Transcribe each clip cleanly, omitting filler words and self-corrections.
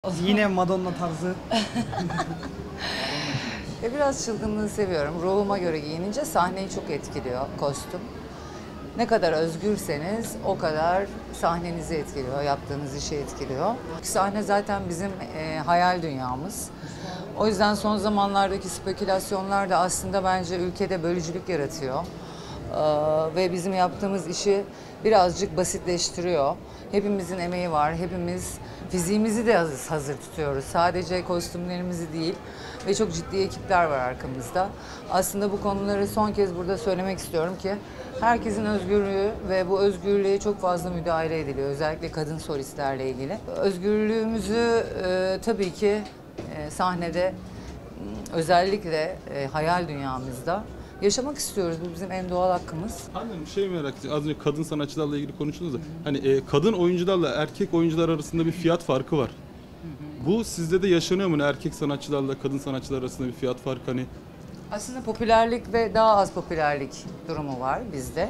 Yine Madonna tarzı. Biraz çılgınlığı seviyorum. Ruhuma göre giyinince sahneyi çok etkiliyor kostüm. Ne kadar özgürseniz o kadar sahnenizi etkiliyor, yaptığınız işi etkiliyor. Sahne zaten bizim hayal dünyamız. O yüzden son zamanlardaki spekülasyonlar da aslında bence ülkede bölücülük yaratıyor. Ve bizim yaptığımız işi birazcık basitleştiriyor. Hepimizin emeği var, hepimiz fiziğimizi de hazır tutuyoruz. Sadece kostümlerimizi değil ve çok ciddi ekipler var arkamızda. Aslında bu konuları son kez burada söylemek istiyorum ki herkesin özgürlüğü ve bu özgürlüğe çok fazla müdahale ediliyor. Özellikle kadın solistlerle ilgili. Özgürlüğümüzü tabii ki sahnede özellikle hayal dünyamızda yaşamak istiyoruz. Bu bizim en doğal hakkımız. Annem şey merak ediyorum. Az önce kadın sanatçılarla ilgili konuştunuz da. Hani kadın oyuncularla erkek oyuncular arasında bir fiyat farkı var. Bu sizde de yaşanıyor mu? Erkek sanatçılarla kadın sanatçılar arasında bir fiyat farkı hani? Aslında popülerlik ve daha az popülerlik durumu var bizde.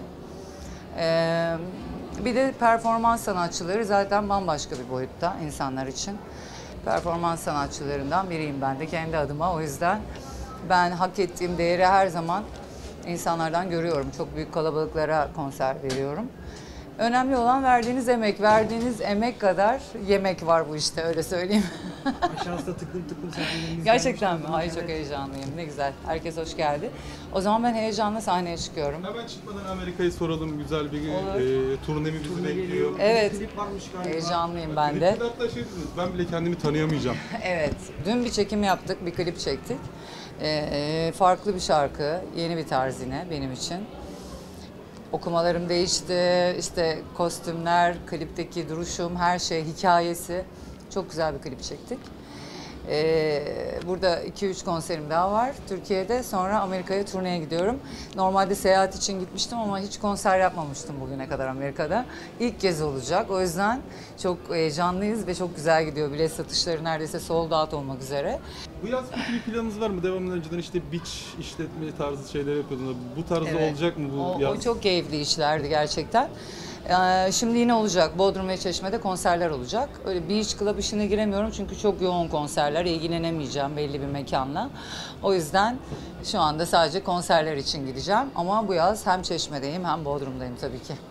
Bir de performans sanatçıları zaten bambaşka bir boyutta insanlar için. Performans sanatçılarından biriyim ben de kendi adıma. O yüzden ben hak ettiğim değeri her zaman insanlardan görüyorum. Çok büyük kalabalıklara konser veriyorum. Önemli olan verdiğiniz emek. Verdiğiniz emek kadar yemek var bu işte, öyle söyleyeyim. Aşağısı tıklım tıklım sahnelerimiz. Gerçekten mi? Ay çok heyecanlıyım. Ne güzel. Herkes hoş geldi. O zaman ben heyecanla sahneye çıkıyorum. Hemen çıkmadan Amerika'yı soralım. Güzel bir turne mi bizi bekliyor? Geliyor. Evet. Klip varmış galiba. Heyecanlıyım ben de. Hatta şey dediniz, ben bile kendimi tanıyamayacağım. Evet. Dün bir çekim yaptık, bir klip çektik. Farklı bir şarkı, yeni bir tarz yine benim için. Okumalarım değişti, işte kostümler, klipteki duruşum, her şey, hikayesi. Çok güzel bir klip çektik. Burada 2-3 konserim daha var Türkiye'de. Sonra Amerika'ya turneye gidiyorum. Normalde seyahat için gitmiştim ama hiç konser yapmamıştım bugüne kadar Amerika'da. İlk kez olacak. O yüzden çok heyecanlıyız ve çok güzel gidiyor. Bilet satışları neredeyse sold out olmak üzere. Bu yaz peki bir planınız var mı? Devamlı önceden işte beach işletme tarzı şeyler yapıyordunuz. Bu tarzda Evet. olacak mı bu yaz? O çok keyifli işlerdi gerçekten. Şimdi yine olacak. Bodrum ve Çeşme'de konserler olacak. Öyle beach club işine giremiyorum çünkü çok yoğun konserler. İlgilenemeyeceğim belli bir mekanla. O yüzden şu anda sadece konserler için gideceğim. Ama bu yaz hem Çeşme'deyim hem Bodrum'dayım tabii ki.